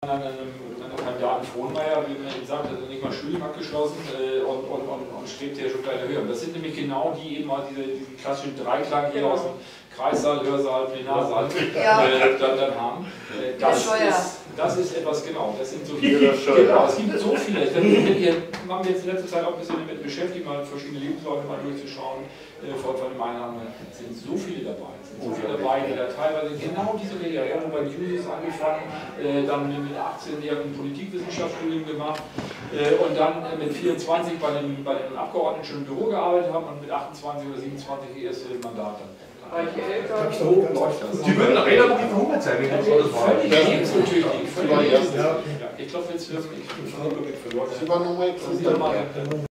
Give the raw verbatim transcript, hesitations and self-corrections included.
An einem Jahr in Frohnmeier, wie man eben sagt, also nicht mal Studium abgeschlossen äh, und, und, und, und strebt ja schon kleine Höhe. Das sind nämlich genau die eben mal diese, diesen klassischen Dreiklang hier aus dem Kreissaal, Hörsaal, Plenarsaal ja. äh, dann, dann haben. Äh, das, ist, das ist etwas genau. Das sind so viele. Genau, es gibt so viele. Ich denke, hier haben wir jetzt in letzter Zeit auch ein bisschen damit beschäftigt, mal verschiedene Lebensläufe mal durchzuschauen. Äh, von, von dem Einnahmen sind so viele dabei. Es sind so viele dabei, die da teilweise genau diese Wege, ja, bei Julius angefangen, äh, dann mit achtzehn Jahren Politikwissenschaftsstudium gemacht äh, und dann äh, mit vierundzwanzig bei den, bei den Abgeordneten schon im Büro gearbeitet haben und mit achtundzwanzig oder siebenundzwanzig die erste Mandate. So läuft das. Die würden nach Räder noch verhungert sein, wenn das alles war. Völlig lebensuntüchtig. Ich klopfe jetzt für mich.